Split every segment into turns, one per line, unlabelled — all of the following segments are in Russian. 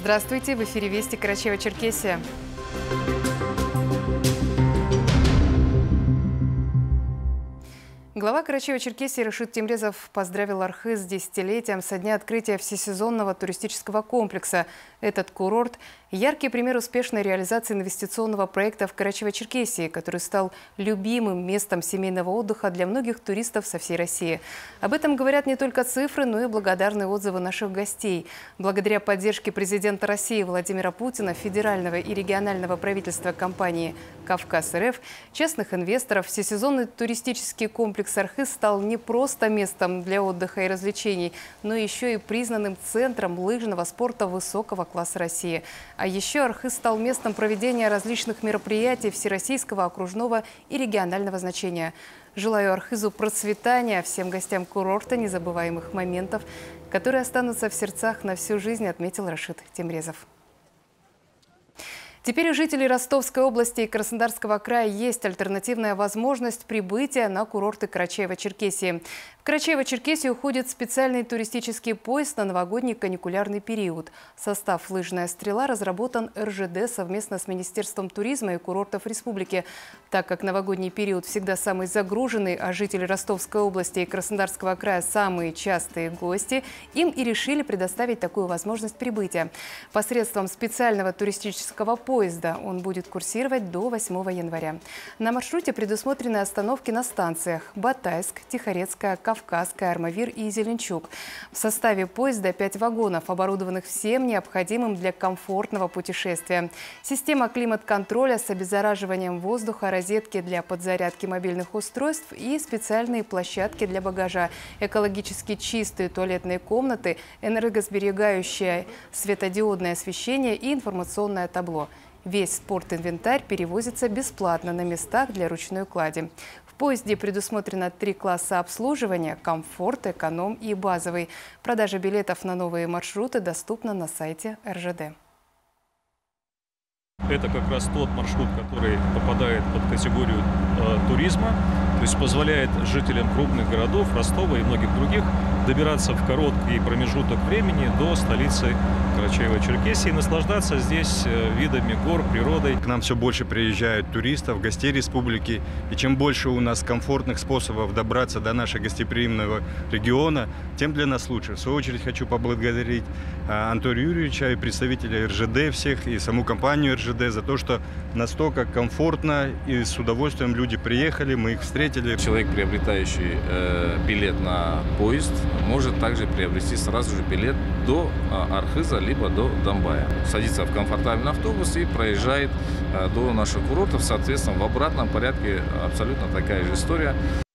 Здравствуйте, в эфире Вести Карачаево-Черкесия. Глава Карачаево-Черкесии Рашид Темрезов поздравил Архыз с десятилетием со дня открытия всесезонного туристического комплекса. Этот курорт – яркий пример успешной реализации инвестиционного проекта в Карачаево-Черкесии, который стал любимым местом семейного отдыха для многих туристов со всей России. Об этом говорят не только цифры, но и благодарные отзывы наших гостей. Благодаря поддержке президента России Владимира Путина, федерального и регионального правительства компании «Кавказ.РФ», частных инвесторов, всесезонный туристический комплекс Архыз стал не просто местом для отдыха и развлечений, но еще и признанным центром лыжного спорта высокого класса России. А еще Архыз стал местом проведения различных мероприятий всероссийского, окружного и регионального значения. Желаю Архызу процветания, всем гостям курорта незабываемых моментов, которые останутся в сердцах на всю жизнь, отметил Рашид Темрезов. Теперь у жителей Ростовской области и Краснодарского края есть альтернативная возможность прибытия на курорты Карачаево-Черкесии. В Карачаево-Черкесию уходит специальный туристический поезд на новогодний каникулярный период. Состав «Лыжная стрела» разработан РЖД совместно с Министерством туризма и курортов республики. Так как новогодний период всегда самый загруженный, а жители Ростовской области и Краснодарского края самые частые гости, им и решили предоставить такую возможность прибытия. Посредством специального туристического поезда он будет курсировать до 8 января. На маршруте предусмотрены остановки на станциях Батайск, Тихорецкая, Кавказская, Армавир и Зеленчук. В составе поезда 5 вагонов, оборудованных всем необходимым для комфортного путешествия. Система климат-контроля с обеззараживанием воздуха, розетки для подзарядки мобильных устройств и специальные площадки для багажа, экологически чистые туалетные комнаты, энергосберегающее светодиодное освещение и информационное табло. Весь спортинвентарь перевозится бесплатно на местах для ручной клади. В поезде предусмотрено 3 класса обслуживания – комфорт, эконом и базовый. Продажа билетов на новые маршруты доступна на сайте РЖД.
Это как раз тот маршрут, который попадает под категорию туризма, то есть позволяет жителям крупных городов, Ростова и многих других, добираться в короткий промежуток времени до столицы Карачаево-Черкесии и наслаждаться здесь видами гор, природой.
К нам все больше приезжают туристов, гостей республики. И чем больше у нас комфортных способов добраться до нашего гостеприимного региона, тем для нас лучше. В свою очередь хочу поблагодарить Антона Юрьевича и представителей РЖД всех, и саму компанию РЖД за то, что настолько комфортно и с удовольствием люди приехали, мы их встретили.
Человек, приобретающий билет на поезд, может также приобрести сразу же билет до Архыза либо до Домбая. Садится в комфортабельный автобус и проезжает до наших курортов. Соответственно, в обратном порядке абсолютно такая же история.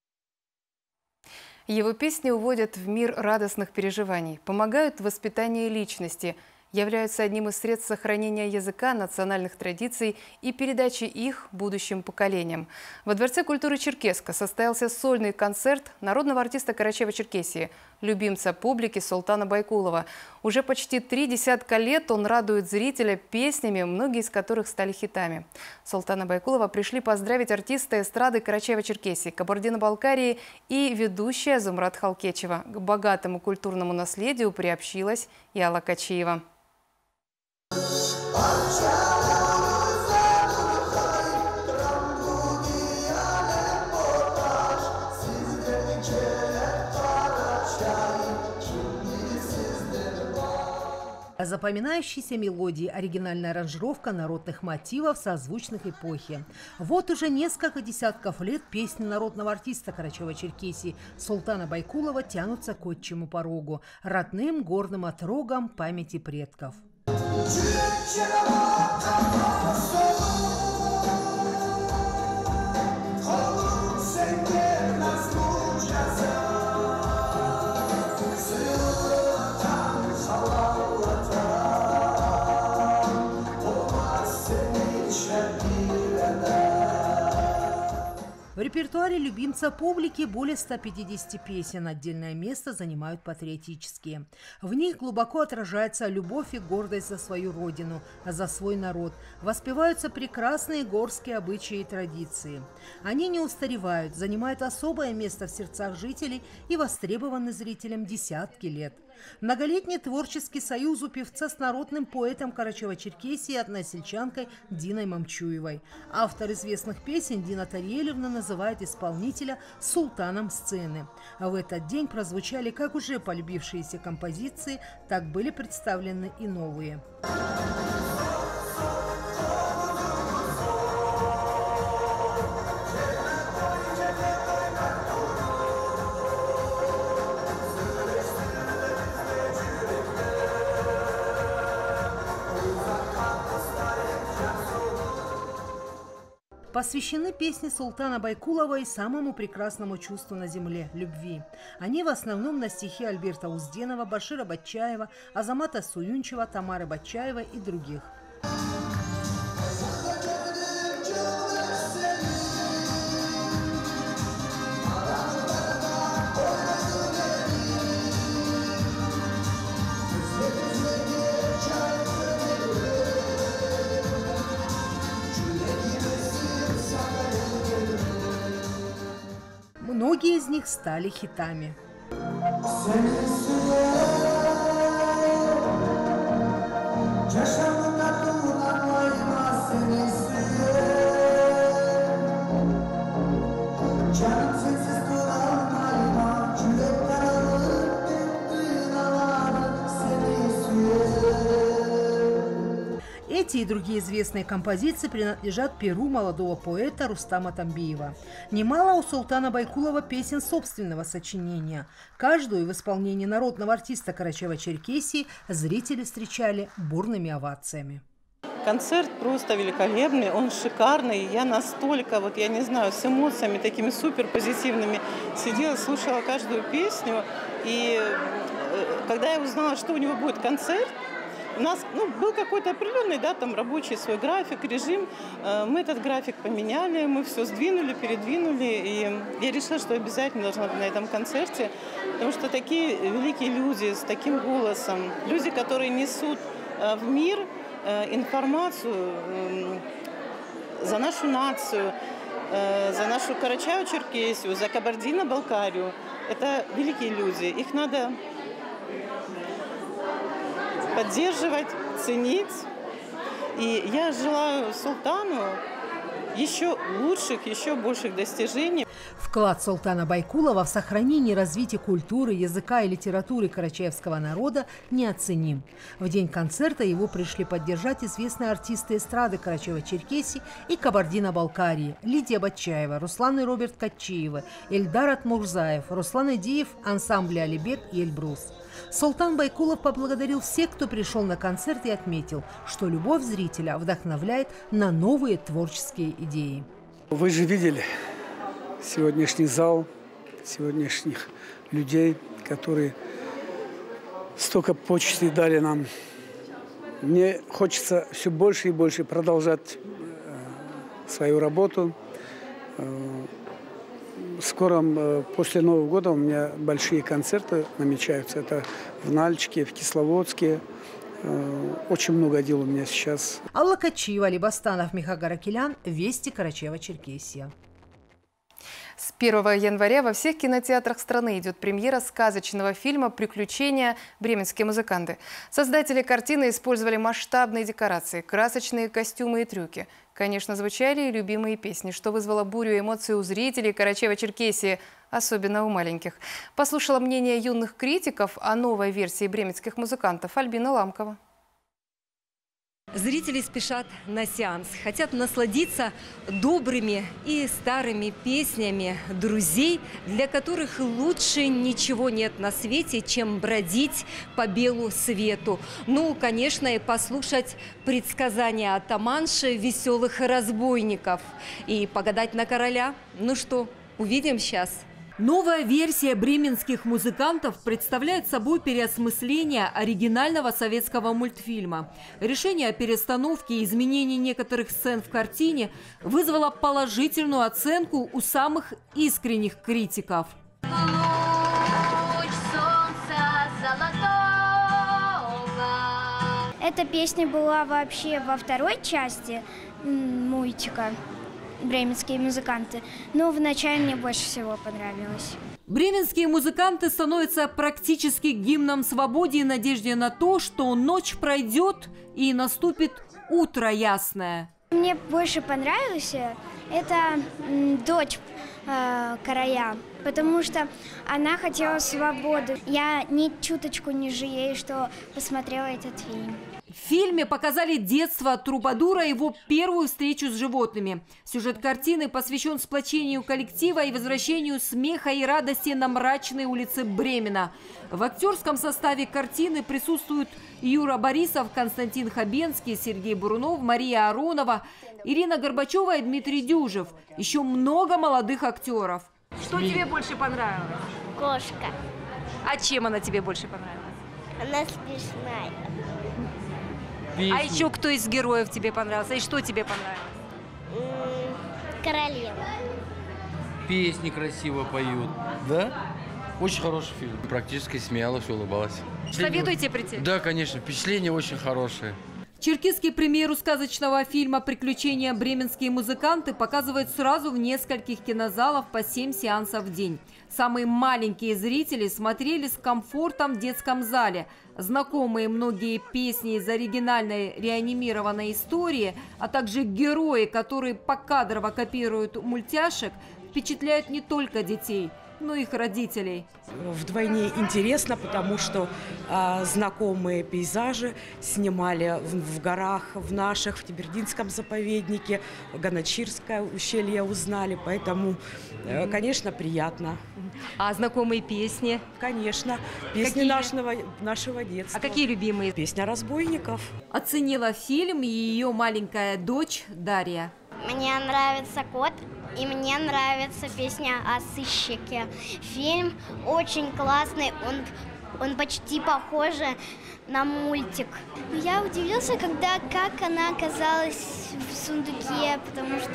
Его песни уводят в мир радостных переживаний, помогают в воспитании личности, являются одним из средств сохранения языка, национальных традиций и передачи их будущим поколениям. Во Дворце культуры Черкесска состоялся сольный концерт народного артиста Карачаево-Черкесии, любимца публики Султана Байкулова. Уже почти 3 десятка лет он радует зрителя песнями, многие из которых стали хитами. Султана Байкулова пришли поздравить артиста эстрады Карачаево-Черкесии, Кабардино-Балкарии и ведущая Зумрат Халкечева. К богатому культурному наследию приобщилась и Алла Качиева.
Запоминающиеся мелодии, оригинальная аранжировка народных мотивов, созвучных эпохи. Вот уже несколько десятков лет песни народного артиста Карачаево-Черкесии Султана Байкулова тянутся к отчему порогу, родным горным отрогам памяти предков. В репертуаре любимца публики более 150 песен. Отдельное место занимают патриотические. В них глубоко отражается любовь и гордость за свою родину, за свой народ. Воспеваются прекрасные горские обычаи и традиции. Они не устаревают, занимают особое место в сердцах жителей и востребованы зрителям десятки лет. Многолетний творческий союз у певца с народным поэтом Карачаево-Черкесии и односельчанкой Диной Мамчуевой. Автор известных песен Дина Тариелевна называет исполнителя султаном сцены. А в этот день прозвучали как уже полюбившиеся композиции, так были представлены и новые. Посвящены песни султана Байкулова и самому прекрасному чувству на земле – любви. Они в основном на стихи Альберта Узденова, Башира Батчаева, Азамата Суюнчева, Тамары Батчаевой и других. Многие из них стали хитами. Эти и другие известные композиции принадлежат перу молодого поэта Рустама Тамбиева. Немало у султана Байкулова песен собственного сочинения. Каждую в исполнении народного артиста Карачаево-Черкесии зрители встречали бурными овациями.
Концерт просто великолепный, он шикарный. Я настолько, я не знаю, с эмоциями такими супер позитивными сидела, слушала каждую песню. И когда я узнала, что у него будет концерт, у нас был какой-то определенный, там рабочий свой график, режим. Мы этот график поменяли, мы все сдвинули, передвинули. И я решила, что обязательно должна быть на этом концерте, потому что такие великие люди с таким голосом, люди, которые несут в мир информацию за нашу нацию, за нашу Карачаево-Черкесию, за Кабардино-Балкарию. Это великие люди. Их надо поддерживать, ценить. И я желаю султану еще лучших, еще больших достижений.
Вклад султана Байкулова в сохранение и развитие культуры, языка и литературы карачаевского народа неоценим. В день концерта его пришли поддержать известные артисты эстрады Карачаево-Черкесии и Кабардино-Балкарии: Лидия Батчаева, Руслан и Роберт Катчиевы, Эльдар Атмурзаев, Руслан Идиев, ансамбли «Алибек» и «Эльбрус». Султан Байкулов поблагодарил всех, кто пришел на концерт, и отметил, что любовь зрителя вдохновляет на новые творческие идеи.
Вы же видели сегодняшний зал, сегодняшних людей, которые столько почестей дали нам. Мне хочется все больше и больше продолжать свою работу. Скоро, после Нового года, у меня большие концерты намечаются. Это в Нальчике, в Кисловодске. Очень много дел у меня сейчас.
Алла Качиева, Али Бастанов, Михагара Килян. Вести, Карачаево-Черкесия.
С 1 января во всех кинотеатрах страны идет премьера сказочного фильма «Приключения. Бременские музыканты». Создатели картины использовали масштабные декорации, красочные костюмы и трюки. Конечно, звучали и любимые песни, что вызвало бурю эмоций у зрителей Карачаево-Черкесии, особенно у маленьких. Послушала мнение юных критиков о новой версии бременских музыкантов Альбина Ламкова.
Зрители спешат на сеанс, хотят насладиться добрыми и старыми песнями друзей, для которых лучше ничего нет на свете, чем бродить по белу свету. Ну, конечно, и послушать предсказания атаманши веселых разбойников и погадать на короля. Ну что, увидим сейчас.
Новая версия бременских музыкантов представляет собой переосмысление оригинального советского мультфильма. Решение о перестановке и изменении некоторых сцен в картине вызвало положительную оценку у самых искренних критиков.
Эта песня была вообще во второй части мультика «Бременские музыканты», но вначале мне больше всего понравилось.
Бременские музыканты становятся практически гимном свободе и надежде на то, что ночь пройдет и наступит утро ясное.
Мне больше понравилось это дочь Карая, потому что она хотела свободу. Я ни чуточку не жалею, что посмотрела этот фильм.
В фильме показали детство Трубадура и его первую встречу с животными. Сюжет картины посвящен сплочению коллектива и возвращению смеха и радости на мрачные улицы Бремена. В актерском составе картины присутствуют Юра Борисов, Константин Хабенский, Сергей Бурунов, Мария Аронова, Ирина Горбачева и Дмитрий Дюжев. Еще много молодых актеров. Что тебе больше понравилось?
Кошка.
А чем она тебе больше понравилась?
Она смешная.
Песни. А еще кто из героев тебе понравился? И что тебе понравилось?
Королева.
Песни красиво поют. Да? Очень хороший фильм. Практически смеялась, улыбалась.
Советуете прийти?
Да, конечно. Впечатление очень хорошее.
Черкесский премьеру сказочного фильма «Приключения бременские музыканты» показывают сразу в нескольких кинозалах по 7 сеансов в день. Самые маленькие зрители смотрели с комфортом в детском зале. Знакомые многие песни из оригинальной реанимированной истории, а также герои, которые покадрово копируют мультяшек, впечатляют не только детей, но и их родителей.
Вдвойне интересно, потому что знакомые пейзажи снимали в горах, в наших, в Тибердинском заповеднике, Ганачирское ущелье узнали, поэтому, конечно, приятно.
А знакомые песни?
Конечно, песни нашего детства.
А какие любимые?
Песня разбойников.
Оценила фильм и ее маленькая дочь Дарья.
Мне нравится кот. И мне нравится песня о сыщике. Фильм очень классный, он почти похож на мультик. Я удивился, как она оказалась в сундуке, потому что...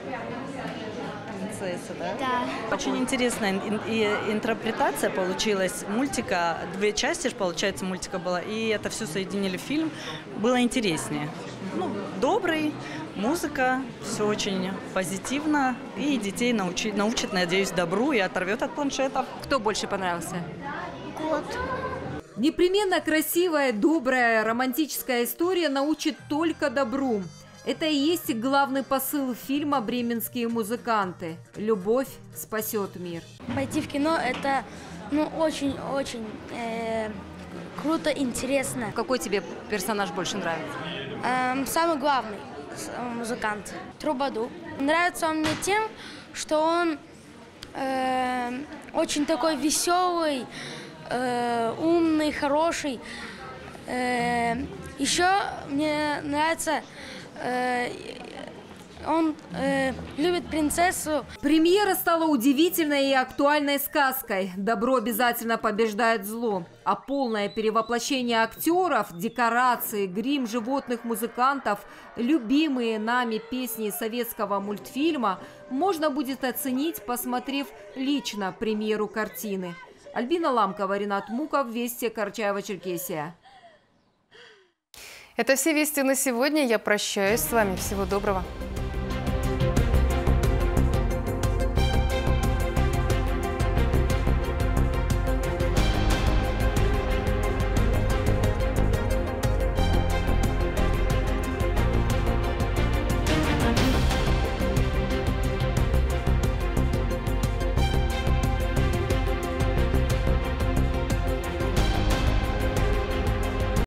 Принцесса, да?
Да.
Очень интересная интерпретация получилась мультика. 2 части, получается, мультика было. И это все соединили в фильм. Было интереснее. Добрый, музыка, все очень позитивно. И детей научит, надеюсь, добру и оторвет от планшетов.
Кто больше понравился?
Кот.
Непременно красивая, добрая, романтическая история научит только добру. Это и есть главный посыл фильма «Бременские музыканты». Любовь спасет мир.
Пойти в кино – это очень-очень круто, интересно.
Какой тебе персонаж больше нравится?
Самый главный музыкант – Трубаду. Нравится он мне тем, что он очень такой веселый, умный, хороший. Еще мне нравится... Он любит принцессу.
Премьера стала удивительной и актуальной сказкой. Добро обязательно побеждает зло. А полное перевоплощение актеров, декорации, грим животных музыкантов, любимые нами песни советского мультфильма можно будет оценить, посмотрев лично премьеру картины. Альбина Ламкова, Ренат Муков, Вести, Карачаево-Черкесия.
Это все вести на сегодня. Я прощаюсь с вами. Всего доброго.